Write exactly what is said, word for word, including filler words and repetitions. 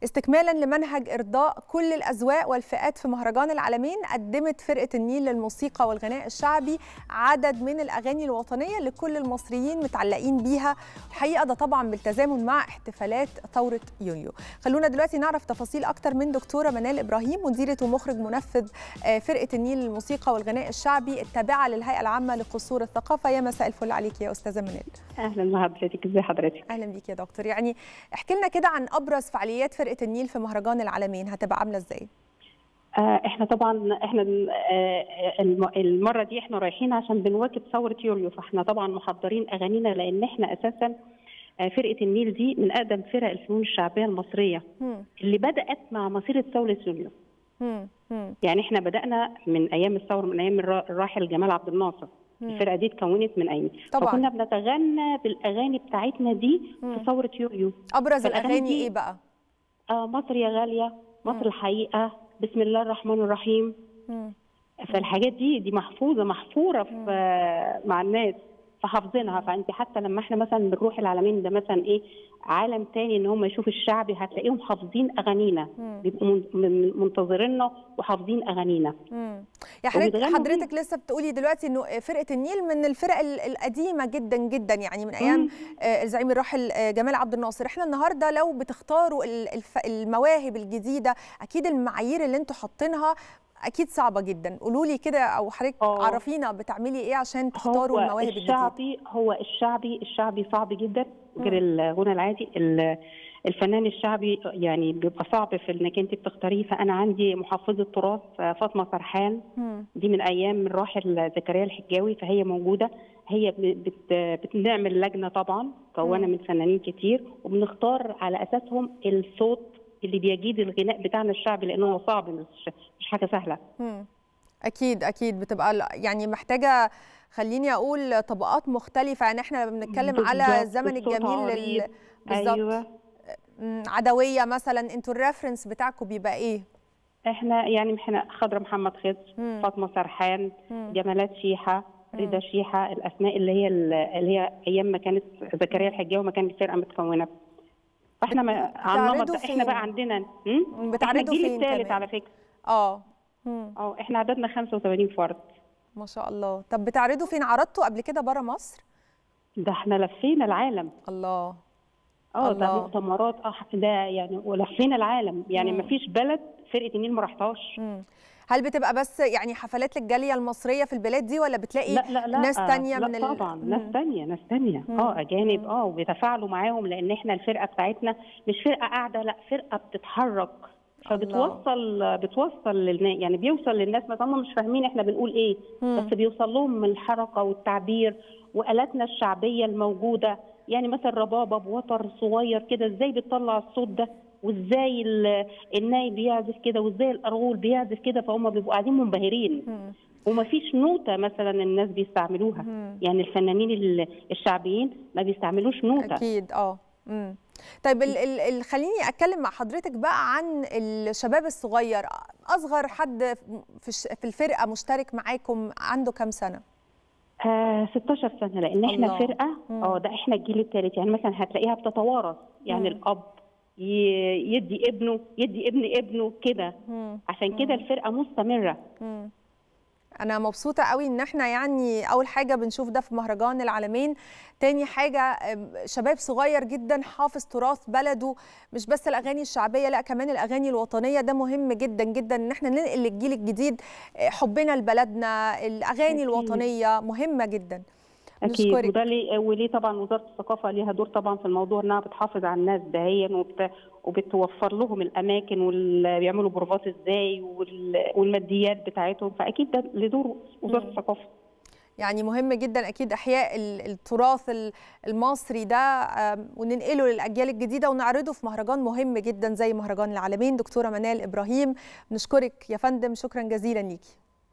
استكمالا لمنهج إرضاء كل الأذواق والفئات في مهرجان العالمين، قدمت فرقة النيل للموسيقى والغناء الشعبي عدد من الأغاني الوطنية اللي كل المصريين متعلقين بيها. الحقيقة ده طبعا بالتزامن مع احتفالات ثورة يونيو. خلونا دلوقتي نعرف تفاصيل أكتر من دكتورة منال إبراهيم، مديرة ومخرج منفذ فرقة النيل للموسيقى والغناء الشعبي التابعة للهيئة العامة لقصور الثقافة. يا مساء الفل عليك يا أستاذة منال. أهلا بحضرتك، ازي حضرتك؟ أهلا بيك يا دكتور. يعني احكي لنا كده عن أبرز فعاليات فرقة النيل في مهرجان العالمين، هتبقى عاملة ازاي؟ آه احنا طبعا احنا آه المره دي احنا رايحين عشان بنواكب ثوره يوليو، فاحنا طبعا محضرين اغانينا لان احنا اساسا آه فرقه النيل دي من اقدم فرق الفنون الشعبيه المصريه م. اللي بدات مع مسيره ثوره يوليو. م. م. يعني احنا بدانا من ايام الثوره، من ايام الراحل جمال عبد الناصر. م. الفرقه دي اتكونت من ايام، فكنا بنتغنى بالاغاني بتاعتنا دي م. في ثوره يوليو. ابرز الاغاني ايه بقى؟ آه مصر يا غاليه، مصر م. الحقيقه، بسم الله الرحمن الرحيم. م. فالحاجات دي دي محفوظه محفوره في مع الناس فحافظينها. فانت حتى لما احنا مثلا بنروح العالمين ده مثلا ايه عالم تاني ان هم يشوفوا الشعبي، هتلاقيهم حافظين اغانينا، بيبقوا منتظريننا وحافظين اغانينا. يا حضرتك حضرتك لسه بتقولي دلوقتي انه فرقه النيل من الفرق القديمه جدا جدا، يعني من ايام الزعيم الراحل جمال عبد الناصر. احنا النهارده لو بتختاروا المواهب الجديده، اكيد المعايير اللي انتوا حاطينها اكيد صعبه جدا. قولوا لي كده او حضرتك عرفينا بتعملي ايه عشان تختاروا المواهب الجديده. الشعبي هو الشعبي الشعبي صعب جدا غير الغنى العادي. الفنان الشعبي يعني بيبقى صعب في انك انت بتختاريه. فانا عندي محافظه تراث فاطمه سرحان، دي من ايام الراحل زكريا الحجاوي، فهي موجوده. هي بت بنعمل لجنه طبعا مكونه من فنانين كتير، وبنختار على اساسهم الصوت اللي بيجيد الغناء بتاعنا الشعبي، لانه هو صعب، مش مش حاجه سهله. مم. اكيد اكيد بتبقى يعني محتاجه، خليني اقول طبقات مختلفه. يعني احنا بنتكلم على الزمن الجميل لل... بالظبط. أيوة. عدويه مثلا، انتوا الريفرنس بتاعكم بيبقى ايه؟ احنا يعني احنا خضرة محمد خضر، فاطمه سرحان، مم. جمالات شيحه، رضا شيحه، الاسماء اللي هي اللي هي ايام ما كانت زكريا الحجاوي ما كانت الفرقه متكونه. فاحنا ما على النمط ده احنا بقى عندنا بتعرضوا فين؟ الجيل الثالث على فكره. اه اه احنا عددنا خمسة وثمانين فرد. ما شاء الله. طب بتعرضوا فين؟ عرضتوا قبل كده بره مصر؟ ده احنا لفينا العالم. الله. اه ده مؤتمرات اه ده يعني، ولفينا العالم يعني. ما فيش بلد فرقه النيل ما رحتهاش. هل بتبقى بس يعني حفلات للجاليه المصريه في البلاد دي، ولا بتلاقي لا لا لا ناس ثانيه لا من طبعا ال... ناس ثانيه ناس ثانيه اه اجانب اه وبيتفاعلوا معاهم، لان احنا الفرقه بتاعتنا مش فرقه قاعده، لا فرقه بتتحرك، فبتوصل بتوصل للناس. يعني بيوصل للناس، مثلا هم مش فاهمين احنا بنقول ايه، مم. بس بيوصل لهم من الحركه والتعبير والاتنا الشعبيه الموجوده. يعني مثلا ربابه بوتر صغير كده ازاي بتطلع الصوت ده، وازاي الناي بيعزف كده، وازاي الارغول بيعزف كده، فهم بيبقوا قاعدين منبهرين. ومفيش نوته مثلا الناس بيستعملوها. مم. يعني الفنانين الشعبيين ما بيستعملوش نوته. اكيد اه. امم طيب ال ال خليني اتكلم مع حضرتك بقى عن الشباب الصغير. اصغر حد في في الفرقه مشترك معاكم عنده كام سنه؟ آه ستاشر سنه، لان احنا الله. فرقه اه ده احنا الجيل الثالث. يعني مثلا هتلاقيها بتتوارث، يعني مم. الاب يدي ابنه يدي ابن ابنه كده، عشان كده الفرقه مستمره. مم. أنا مبسوطة قوي إن إحنا يعني أول حاجة بنشوف ده في مهرجان العالمين، تاني حاجة شباب صغير جدا حافظ تراث بلده، مش بس الأغاني الشعبية، لا كمان الأغاني الوطنية. ده مهم جدا جدا إن إحنا ننقل للجيل الجديد حبنا لبلدنا. الأغاني أكيد. الوطنية مهمة جدا. اكيد. وده ليه وليه طبعا وزاره الثقافه ليها دور طبعا في الموضوع، انها بتحافظ على الناس دهيا وبت... وبتوفر لهم الاماكن وبيعملوا بروفات ازاي وال... والماديات بتاعتهم. فاكيد ده لدور وزاره الثقافه. يعني مهم جدا اكيد احياء التراث المصري ده وننقله للاجيال الجديده ونعرضه في مهرجان مهم جدا زي مهرجان العالمين. دكتوره منال ابراهيم، بنشكرك يا فندم، شكرا جزيلا ليكي.